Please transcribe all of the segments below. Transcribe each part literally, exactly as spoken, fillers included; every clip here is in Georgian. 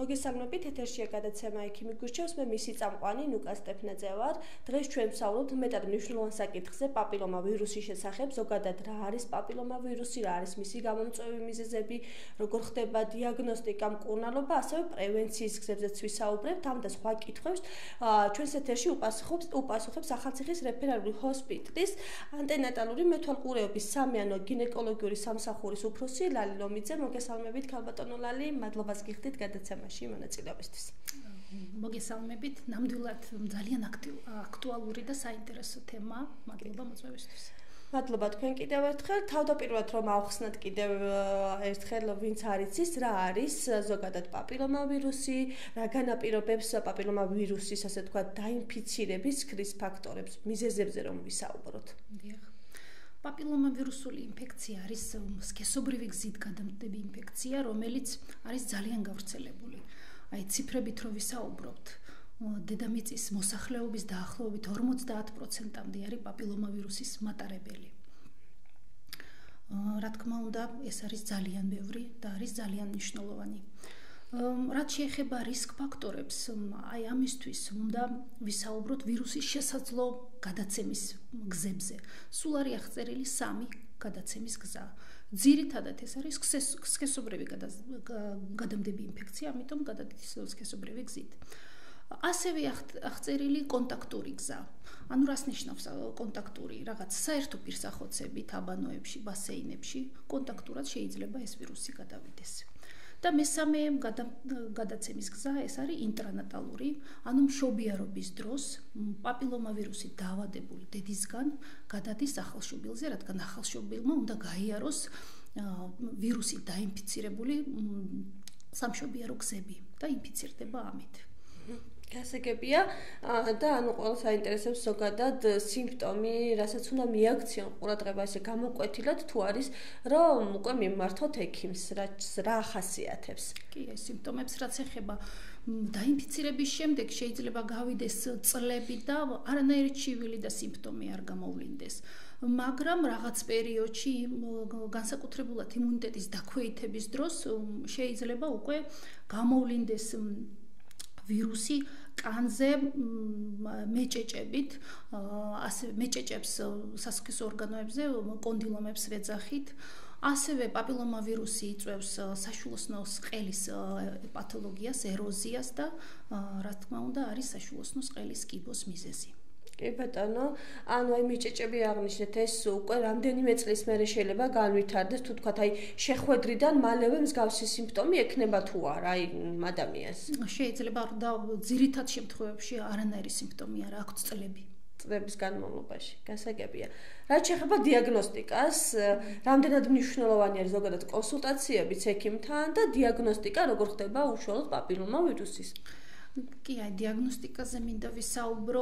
მოგესალმებით, ეთერშია გადაცემა ექიმი გურჩევს, მე მისი წამყვანი ნუკა სტეფნაძე ვარ. დღეს ჩვენ ვსაუბრობთ მეტად მნიშვნელოვან საკითხზე, პაპილომა ვირუსის შესახებ, ზოგადად რა არის პაპილომა ვირუსი, რა არის მისი გამომწვევი მიზეზები, როგორ ხდება დიაგნოსტიკა, მკურნალობა, ასევე პრევენციის გზებზეც ვისაუბრებთ. ამ და სხვა კითხვებს ჩვენს ეთერში უპასუხობს უპასუხებს ახალციხის რეფერალური ჰოსპიტალის ანტენატალური მეთვალყურეობის სამიანო გინეკოლოგიური სამსახურის უფროსი ლალი ლომიძე. მოგესალმებით, ქალბატონო ლალი, მადლობას გიხდით გადაცემაში მონაწილეობისთვის. მოგესალმებით, ნამდვილად ძალიან აქტუალური და საინტერესო თემა. მადლობა მოწვევისთვის. მადლობა თქვენ კიდევ ერთხელ. თავდაპირველად რომ ავხსნათ კიდევ ერთხელ, ვინც არ იცის, რა არის ზოგადად პაპილომა ვირუსი, რა განაპირობებს პაპილომა ვირუსის, ასე თქვა, დაინფიცირების ქრის ფაქტორებს, მიზეზებზე რომ ვისაუბროთ. დიახ. პაპილომა ვირუსული ინფექცია არის სქესობრივი გზით გადამტები ინფექცია, რომელიც არის ძალიან გავრცელებული. აი ციფრებით რო ვისაუბრობთ, დედამიწის მოსახლეობის დაახლოებით ორმოცდაათ პროცენტამდე არის პაპილომა ვირუსის მატარებელი. რა თქმა უნდა, ეს არის ძალიან ბევრი და არის ძალიან მნიშვნელოვანი. რაც შეეხება რისკ ფაქტორებს, აი ამისთვის უნდა ვისაუბროთ ვირუსის შესაძლო გადაცემის გზებზე. სულ არის აღწერილი სამი გადაცემის გზა. ძირითადად ეს არის სქესობრივი გადამდები ინფექცია, ამიტომ გადადის სქესობრივი გზით. ასევე აღწერილი კონტაქტური გზა. ანუ რას ნიშნავს კონტაქტური? რაღაც საერთო პირსახოცები, აბანოებში, ბასეინებში, კონტაქტურად შეიძლება ეს ვირუსი გადავიდეს. და მესამე გადაცემის გზა ეს არის ინტრანატალური, ანუ მშობიარობის დროს პაპილომა ვირუსი დაავადებული დედისგან გადადის ახალშობილზე, რადგან ახალშობილმა უნდა გაიაროს ვირუსი დაინფიცირებული სამშობიარო გზები და ინფიცირდება ამით. გასაგებია და ანუ ყველა საინტერესებს ზოგადად სიმპტომი, რასაც უნდა მიაქციონ ყურადღება ესე გამოკვეთილად თუ არის რომ უკვე მიმართოთ ექიმს, რა ახასიათებს. კი, ეს სიმპტომებს რაც ეხება დაინფიცირების შემდეგ შეიძლება გავიდეს წლები და არანაირი ჩივილი და სიმპტომი არ გამოვლინდეს. მაგრამ რაღაც პერიოდში განსაკუთრებულად იმუნიტეტის დაქვეითების დროს შეიძლება უკვე გამოვლინდეს ვირუსი კანზე მეჭეჭებით, ასე მეჭეჭებს სასქესო ორგანოებზე, კონდილომებს ვეძახით. ასევე პაპილომა ვირუსი იწვევს საშვილოსნოს ყელის პათოლოგიას, ეროზიას და რა თქმა უნდა არის საშვილოსნოს ყელის კიბოს მიზეზი. კი ბატონო, ანუ აი მიჭეჭები აღნიშნეთ, ეს უკვე რამდენიმე წლის მერე შეიძლება განვითარდეს, თუ თქვათ, აი შეხვედრიდან მალევე მსგავსი სიმპტომი ექნება თუ არა აი ადამიანს. შეიძლება და ძირითად შემთხვევებში არანაირი სიმპტომი არ აქვს წლები. წლების განმავლობაში. გასაგებია. რაც შეეხება დიაგნოსტიკას, რამდენად მნიშვნელოვანი არის ზოგადად კონსულტაციებიც ექიმთან და დიაგნოსტიკა როგორ ხდება უშუალოდ პაპილომა ვირუსის. კი, აი დიაგნოსტიკაზე მინდა ვისაუბრო,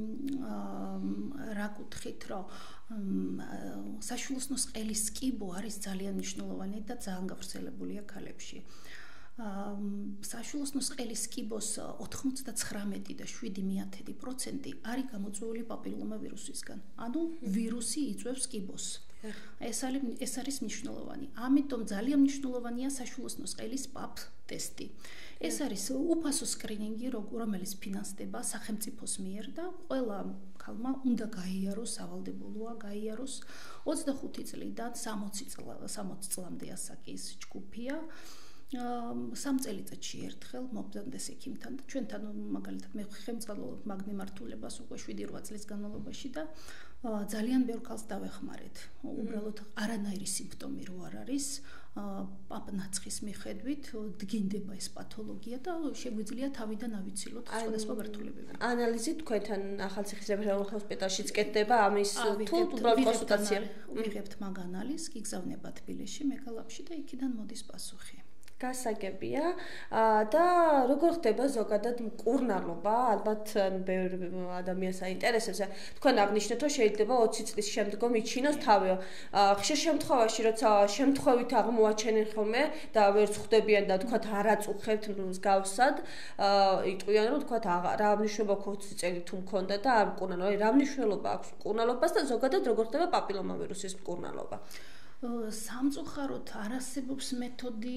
რა კუთხით, რომ საშვილოსნოს ყელის კიბო არის ძალიან მნიშვნელოვანი და ძალიან გავრცელებულია ქალებში. საშვილოსნოს ყელის კიბოს ოთხმოცდაცხრამეტი და შვიდი მეათედი პროცენტი არის გამოწვეული პაპილომა ვირუსისგან. ანუ ვირუსი იწვევს კიბოს. ეს არის ეს არის მნიშვნელოვანი. ამიტომ ძალიან მნიშვნელოვანია საშვილოსნოს ყელის პაპ ტესტი. ეს არის უფასო სკრინინგი, რომელიც ფინანსდება სახელმწიფოს მიერ და ყველა ქალმა უნდა გაიაროს, სავალდებულოა გაიაროს ოცდახუთი წლიდან სამოცი წლამდე ასაკის ჯგუფია. სამ წელიწადში ერთხელ მობრძანდეს ექიმთან და ჩვენთან მაგალითად მე ხელმძღვანელობ მაგ მიმართულებას უკვე შვიდი რვა წლის განმავლობაში და ძალიან ბევრ ქალს დავეხმარეთ. უბრალოდ არანაირი სიმპტომი რო არ არის, პაპნაცხის მიხედვით დგინდება ეს პათოლოგია და შეგვიძლია თავიდან ავიცილოთ სხვადასხვა გართულებები. ანალიზი თქვენთან ახალციხის რეფერალურ ჰოსპიტალშიც კეთდება ამის თუ უბრალოდ კონსულტაცია? ვიღებთ მაგ ანალიზს, გიგზავნება თბილისში, მეგალაფში და იქიდან მოდის პასუხი. გასაგებია და როგორ ხდება ზოგადად მკურნალობა, ალბათ ბევრ ადამიანს აინტერესებს. თქვენ აღნიშნეთ, რომ შეიძლება ოცი წლის შემდგომ იჩინოს თავი. ხშირ შემთხვევაში, როცა შემთხვევით აღმოაჩენენ ხოლმე და ვერც ხვდებიან და თქვათ არ აწუხებთ მსგავსად, იტყვიან, რომ თქვათ რა მნიშვნელობა აქვს ოცი წელი თუ მქონდა და არ მკურნალო. რა მნიშვნელობა აქვს მკურნალობას და ზოგადად როგორ ხდება პაპილომა ვირუსის მკურნალობა? სამწუხაროდ არ არსებობს მეთოდი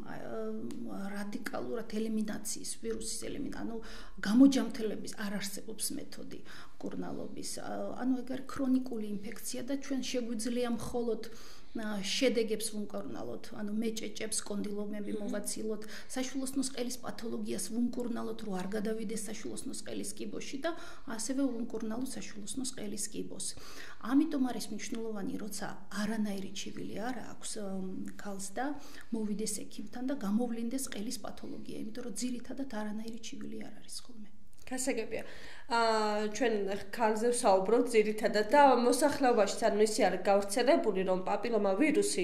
რადიკალურად ელიმინაციის, ვირუსის ელიმინაციის, ანუ გამოჯამთელების არ არსებობს მეთოდი მკურნალობის. ანუ ეგ არის ქრონიკული ინფექცია და ჩვენ შეგვიძლია მხოლოდ შედეგებს ვუმკურნალოთ, ანუ მეჭეჭებს, კონდილომები მოვაცილოთ, საშვილოსნოს ყელის პათოლოგიას ვუმკურნალოთ, რომ არ გადავიდეს საშვილოსნოს ყელის კიბოში და ასევე ვუმკურნალოთ საშვილოსნოს ყელის კიბოს. ამიტომ არის მნიშვნელოვანი, როცა არანაირი ჩივილი არ აქვს ქალს და მოვიდეს ექიმთან და გამოვლინდეს ყელის პათოლოგია, იმიტომ რომ ძირითადად არანაირი ჩივილი არ არის ხოლმე. გასაგებია. აა ჩვენ ქალზე ვსაუბრობთ ძირითადად და მოსახლეობაშიც ანუ ისე არის გავრცელებული რომ პაპილომა ვირუსი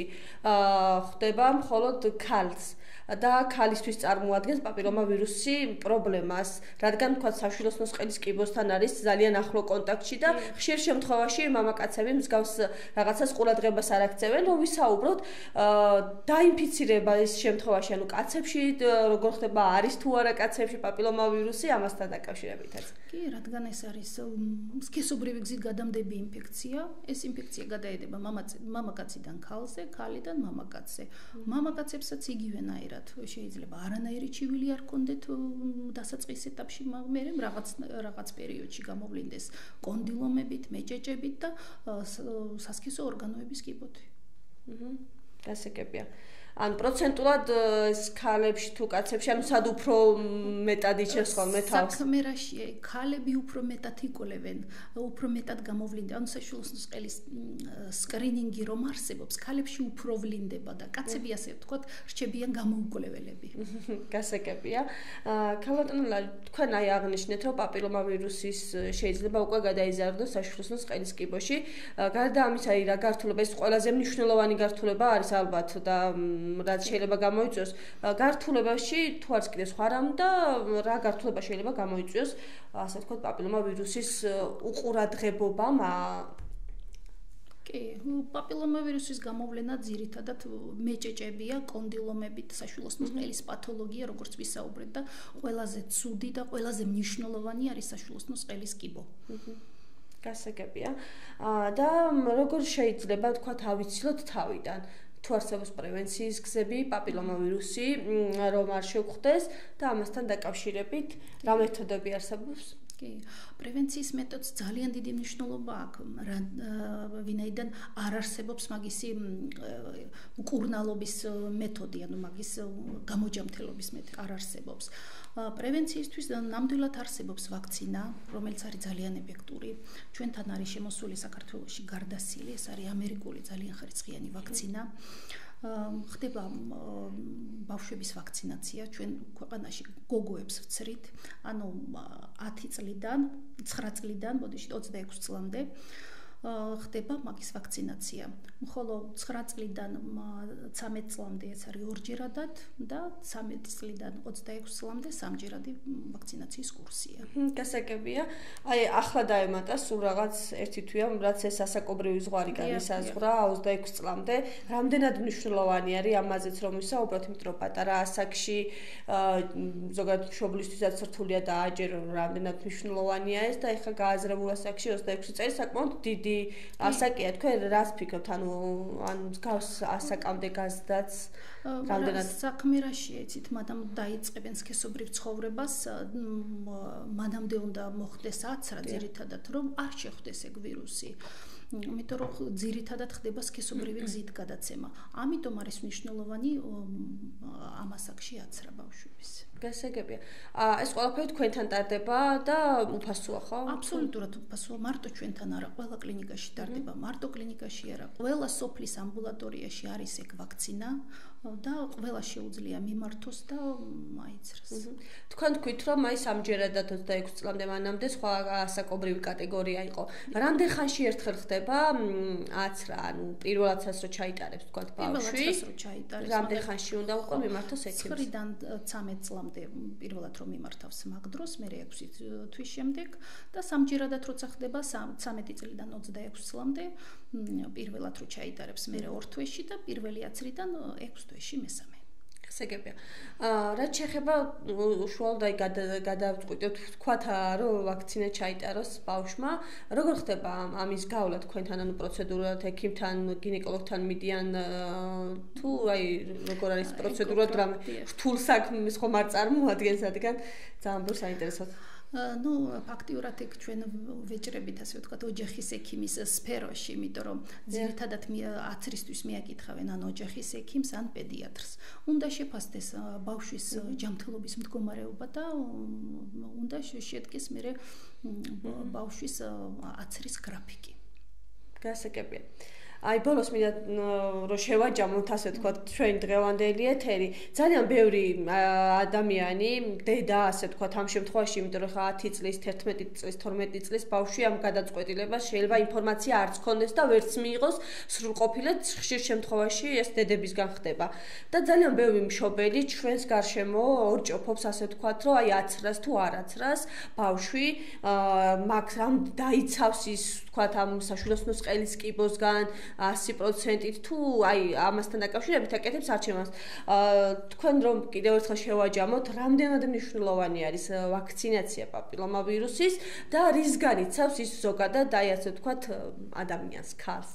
აა ხდება მხოლოდ ქალს და ქალისთვის წარმოადგენს პაპილომა ვირუსი პრობლემას, რადგან თქვა საშვილოსნოს ყელის კიბოსთან არის ძალიან ახლო კონტაქტში და ხშირ შემთხვევაში მამაკაცები მსგავს რაღაცას ყურადღებას არ აქცევენ, რომ ვისაუბროთ აა დაინფიცირების შემთხვევაში, ანუ კაცებში როგორ ხდება, არის თუ არა კაცებში პაპილომა ვირუსი, ამასთან დაკავშირებითაც. კი, რადგან ეს არის სქესობრივი გზით გადამდები ინფექცია, ეს ინფექცია გადაედება მამაკაციდან ქალზე, ქალიდან მამაკაცზე. მამაკაცებსაც იგივენაირად შეიძლება არანაირი ჩივილი არ კონდეთ დასაწყის ეტაპში, მაგრამ რაღაც რაღაც პერიოდში გამოვლინდეს კონდილომებით, მეჭეჭებით და სასქესო ორგანოების კიბოთი. აჰა, გასაგებია. ან პროცენტულად ქალებში თუ კაცებში, ანუ სად უფრო მეტად იჩენს ხოლმე თავს? საქმე რაშია, ქალები უფრო მეტად იკვლევენ, უფრო მეტად გამოვლინდება, ანუ საშვილოსნოს ყელის სკრინინგი რომ არსებობს, ქალებში უფრო ვლინდება და კაცები ასე ვთქვათ, რჩებიან გამოუკვლეველები. გასაგებია. ქალბატონო, თქვენ აი აღნიშნეთ, რომ პაპილომა ვირუსის შეიძლება უკვე გადაიზარდოს საშვილოსნოს ყელის კიბოში. გარდა ამისა, აი რა გართულება, ეს ყველაზე მნიშვნელოვანი გართულება არის ალბათ და რაც შეიძლება გამოიწვიოს გართულებაში თუ არც კიდე სხვა რამ და რა გართულება შეიძლება გამოიწვიოს ასე ვთქვათ პაპილომა ვირუსის უყურადღებობამ. კი, პაპილომა ვირუსის გამოვლენა ძირითადად მეჭეჭებია, კონდილომებით, საშვილოსნოს ყელის პათოლოგია, როგორც ვისაუბრეთ და ყველაზე ცუდი და ყველაზე მნიშვნელოვანი არის საშვილოსნოს ყელის კიბო. გასაგებია. და როგორ შეიძლება ვთქვათ ავიცილოთ თავიდან? თუ არსებობს პრევენციის გზები, პაპილომა ვირუსი რომ არ შეგხვდეს და ამასთან დაკავშირებით რა მეთოდები არსებობს? კი, პრევენციის მეთოდს ძალიან დიდი მნიშვნელობა აქვს, ვინაიდან არ არსებობს მაგისი მკურნალობის მეთოდი, ანუ მაგის გამოჯამთელობის მეთოდი არ არსებობს. პრევენციისთვის ნამდვილად არსებობს ვაქცინა, რომელიც არის ძალიან ეფექტური. ჩვენთან არის შემოსული საქართველოში გარდასილი, ეს არის ამერიკული ძალიან ხარისხიანი ვაქცინა. ხდება ბავშვების ვაქცინაცია ჩვენ ქვეყანაში გოგოებს ვცრით, ანუ ათი წლიდან, ცხრა წლიდან, ბოდიში ოცდაექვსი წლამდე ხდება მაგის ვაქცინაცია. მხოლოდ ცხრა წლიდან ცამეტ წლამდე ეს არის ორჯერადად და ცამეტ წლიდან ოცდაექვსი წლამდე სამჯერადი ვაქცინაციის კურსია. გასაგებია. აი ახლა დაემატა სულ რაღაც ერთი თვეა, რაც ეს ასაკობრივი ზღვარი განისაზღვრა ოცდაექვსი წლამდე. რამდენად მნიშვნელოვანი არის ამაზეც რომ ვისაუბროთ, იმიტომ რომ პატარა ასაკში ზოგადად მშობლისთვისაც რთულია დააჯერო რამდენად მნიშვნელოვანია ეს და ეხლა გააზრებულ ასაკში ოცდაექვსი წელი საკმაოდ დიდი ასაკია, თქვენ რას ფიქრობთ, ანუ ან გავს ასაკამდე გაზდაც რამდენად საქმე რაშია, იცით, მადამ დაიწყებენ სქესობრივ ცხოვრებას, მანამდე უნდა მოხდეს აცრა ძირითადად, რომ არ შეხვდეს ეგ ვირუსი. იმიტომ რომ ძირითადად ხდება სქესობრივი გზით გადაცემა. ამიტომ არის მნიშვნელოვანი ამ ასაკში აცრა ბავშვების. გასაგებია. ეს ყველაფერი თქვენთან ტარდება და უფასოა, ხო? აბსოლუტურად უფასოა. მარტო ჩვენთან არა, ყველა კლინიკაში ტარდება. მარტო კლინიკაში არა, ყველა სოფლის ამბულატორიაში არის ეგ ვაქცინა და ყველა შეუძლია მიმართოს და აიცრას. თქვენ თქვით, რომ აი სამჯერადად ოცდაექვსი წლამდე მანამდე სხვა ასაკობრივი კატეგორია იყო. რამდენ ხანში ერთხელ ხდება აცრა, ანუ პირველაცას რო ჩაიტარებს, თქვათ ბავშვი. პირველაცას რო ჩაიტარებს. რამდენ ხანში უნდა უკვე მიმართოს ექიმს? ცხრიდან ცამეტ წლამდე პირველად რომ მიმართავს მაგ დროს, მერე ექვსი თვის შემდეგ და სამჯერადად როცა ხდება ცამეტი წლიდან ოცდაექვსი წლამდე პირველად რო ჩაიტარებს, მერე ორ თვეში და პირველი აცრიდან ექვს თვეში მესამე. გასაგებია. აა რაც შეეხება უშუალოდ აი გადავწყვიტეთ თქვათ რომ ვაქცინა ჩაიტაროს ბავშვმა, როგორ ხდება ამის გავლა თქვენთან ანუ პროცედურად ექიმთან, გინეკოლოგთან მიდიან თუ აი როგორ არის პროცედურა რამე რთულ საქმეს ხომ არ წარმოადგენს რადგან ძალიან ბევრ საინტერესოდ ну ფაქტიურად ეგ ჩვენ ვეჭრებით ასე ვთქვათ ოჯახის ექიმის სფეროში, იმიტომ რომ ძირითადად აცრისთვის მიაკითხავენ ან ოჯახის ექიმს ან პედიატრს. უნდა შეფასდეს ბავშვის ჯანმრთელობის მდგომარეობა და უნდა შედგეს მერე ბავშვის აცრის გრაფიკი. გასაგებია. აი ბოლოს მინდა რომ შევაჯამოთ ასე ვთქვათ ჩვენ დღევანდელი ეთერი ძალიან ბევრი ადამიანი დედა ასე ვთქვათ ამ შემთხვევაში იმიტომ რომ ხა ათი წლის თერთმეტი წლის თორმეტი წლის ბავშვი ამ გადაწყვეტილებას შეიძლება ინფორმაცია არც ქონდეს და ვერც მიიღოს სრულყოფილად ხშირ შემთხვევაში ეს დედებისგან ხდება და ძალიან ბევრი მშობელი ჩვენს გარშემო ორჭოფობს ასე ვთქვათ რომ აი აცრას თუ არ აცრას ბავშვი მაგ რამ დაიცავს ის ვთქვათ ამ საშვილოსნოს ყელის კიბოსგან ასი პროცენტით თუ აი ამასთან დაკავშირებით აკეთებს არჩევანს. თქვენ რომ კიდევ ერთხელ შევაჯამოთ, რამდენად მნიშვნელოვანი არის ვაქცინაცია პაპილომავირუსის და რის განიცავს ის ზოგადად აი ასე ვთქვათ ადამიანს ქალს.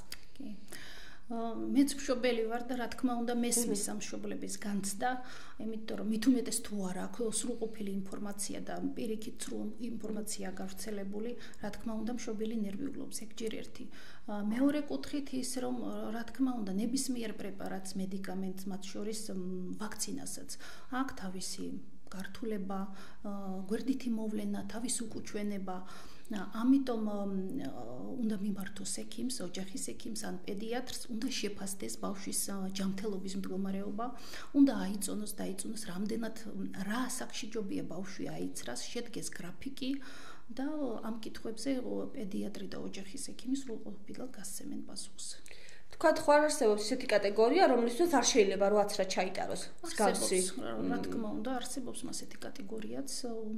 მეც მშობელი ვარ და რა თქმა უნდა მესმის ამ მშობლების განცდა, იმიტომ რომ მით უმეტეს თუ არ აქვს სრულყოფილი ინფორმაცია და პირიქით სრულ ინფორმაცია გავრცელებული, რა თქმა უნდა მშობელი ნერვიულობს ეგ ჯერ ერთი. მეორე კუთხით ის რომ რა თქმა უნდა ნებისმიერ პრეპარატს, მედიკამენტს, მათ შორის ვაქცინასაც აქვს თავისი გართულება, გვერდითი მოვლენა, თავის უკუჩვენება. ამიტომ უნდა მიმართოს ექიმს, ოჯახის ექიმს ან პედიატრს, უნდა შეფასდეს ბავშვის ჯანმრთელობის მდგომარეობა, უნდა აიწონოს, დაიწონოს რამდენად რა საკშიჯობია ბავშვი აიცრას, შედგეს გრაფიკი და ამ კითხვებზე პედიატრი და ოჯახის ექიმი სრულყოფილად გასცემენ პასუხს. თქვათ ხო არ არსებობს ისეთი კატეგორია, რომლისთვის არ შეიძლება რომ აცრა ჩაიტაროს? მსგავსი. რა თქმა უნდა, არსებობს ასეთი კატეგორიაც,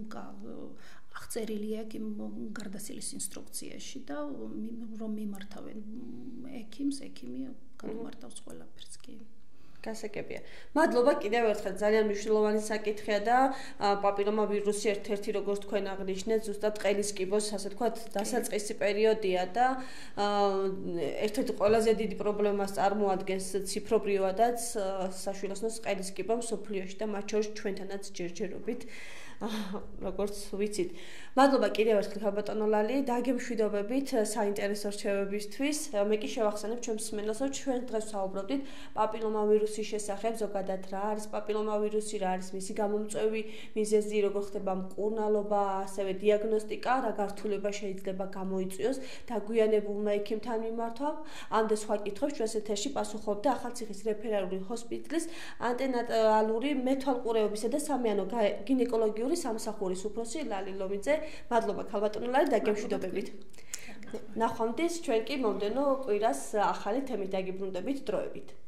აღწერილია გარდაცელის ინსტრუქციაში და რომ მიმართავენ ექიმს, ექიმი გადმართავს ყველაფერს კი. გასაგებია. მადლობა კიდევ ერთხელ ძალიან მნიშვნელოვანი საკითხია და პაპილომავირუსი ერთ-ერთი როგორც თქვენ აღნიშნეთ, ზუსტად ყელის კიბოს, ასე ვთქვათ, დასაწყისი პერიოდია და ერთ-ერთი ყველაზე დიდი პრობლემას წარმოადგენს ციფრობრივადაც საშვილოსნოს ყელის კიბო მსოფლიოში და მათ შორის ჩვენთანაც ჯერჯერობით. როგორც ვიცით. მადლობა კიდევ ერთხელ ხალბატონო ლალი, დაგემშვიდობებით საინტერესო რჩევებისთვის. მე კი შევახსენებ ჩვენ მსმენელს, რომ ჩვენ დღეს ვსაუბრობდით პაპილომავირუსის შესახებ, ზოგადად რა არის პაპილომავირუსი, რა არის მისი გამომწვევი მიზეზი, როგორ ხდება მკურნალობა, ასევე დიაგნოსტიკა, რა გართულება შეიძლება გამოიწვიოს დაგვიანებულმა ექიმთან მიმართვამ. ამ და სხვა კითხვებს ჩვენს ეთერში პასუხობდა ახალციხის რეფერალური ჰოსპიტალის ანტენატალური მეთვალყურეობისა და სამიანო გინეკოლოგიური სამსახურის უფროსი ლალი ლომიძე. მადლობა ხალბატონო ლალი, დაგემშვიდობებით. ნახვამდის ჩვენ კი მომდენო კვირას ახალი თემით დაგიბრუნდებით დროებით.